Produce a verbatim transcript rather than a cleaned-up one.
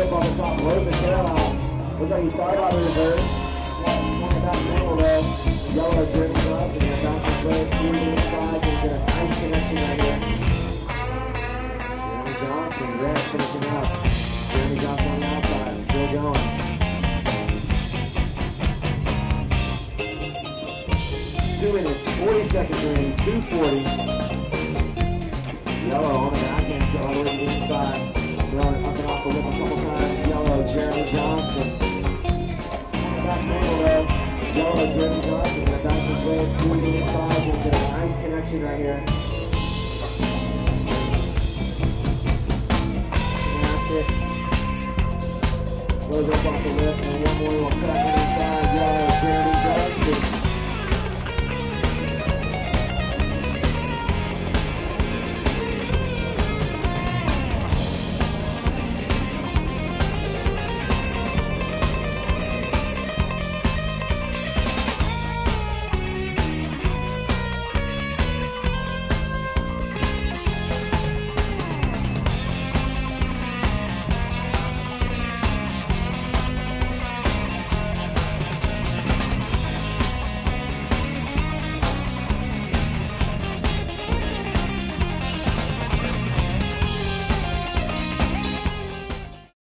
up on the top, blows the tail out. Looks like he thought about the reverse. Swung it back middle though. Yellow, Jeremy Johnson, and bouncing play through the inside. He's got a nice connection right here. Jeremy Johnson, red finishing up. Jeremy Johnson on the outside, still going. Two minutes, forty seconds remaining, two forty. Yellow on the backhand, all the way to the inside. Throwing it up and off the lip a couple times. Yellow, Jeremy Johnson. On the back middle though. Yellow, Jeremy Johnson. Gonna bounce his way through the inside. Gonna get a nice connection right here. That's it. Goes up off the lip, and one more will crack it inside. Yellow.